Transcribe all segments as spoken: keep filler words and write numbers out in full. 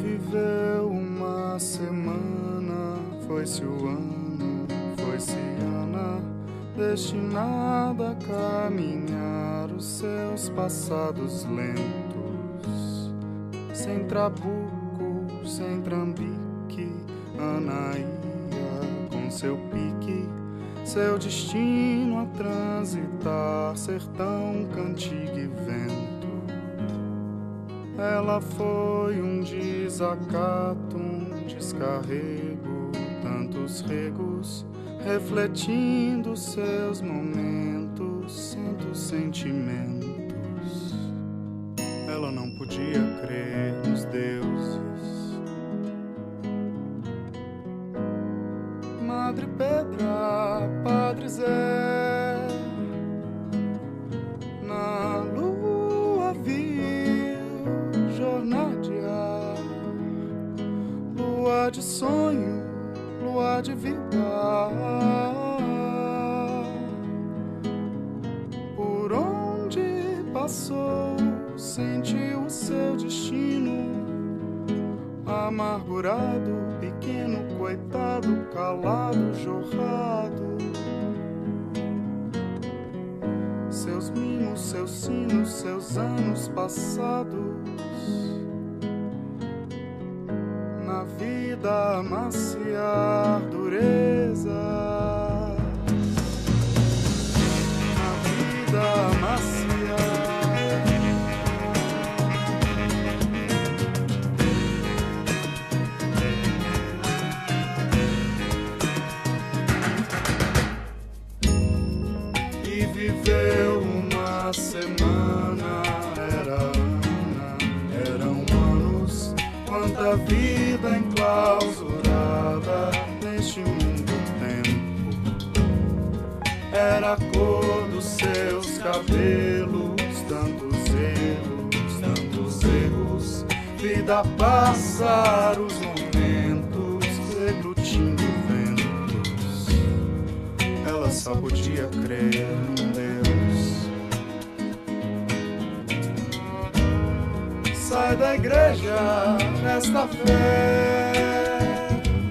viveu uma semana, foi-se o ano, foi-se Ana, destinada a caminhar os seus passados lentos, sem trabuco, sem trambique. Ana ia com seu pique, seu destino a transitar, sertão, cantiga e vento. Ela foi um desacato, um descarrego, tantos regos, refletindo seus momentos, santos sentimentos. Ela não podia crer nos deuses. Madre Pedra, Padre Zé, na lua viu jornadear, lua de sonho, lua de vida. Por onde passou, sentiu o seu destino, amargurado, pequeno, coitado, calado, jorrado. Seus mimos, seus sinos, seus anos passados, na vida amaciar dureza, na vida amaciar. E viveu uma semana, era Ana, eram anos, quanta vida enclausurada neste mundo tempo. Era a cor dos seus cabelos, tantos erros, tantos erros, vida passar os momentos, reglutindo ventos. Ela só podia crer num Deus. Sai da igreja nesta fé,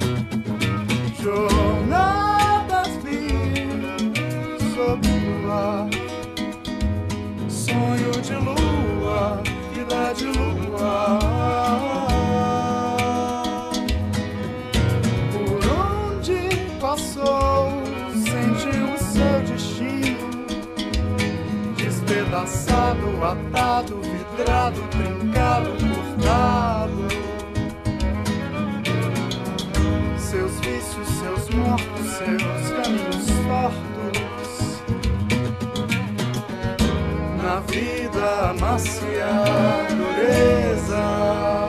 jornadas mil sob o ar, sonho de lua, vida de lua. Por onde passou, sentiu o seu destino, despedaçado, atado, vidrado, trincado, cortado. Seus vícios, seus mortos, seus caminhos tortos, na vida amaciar dureza.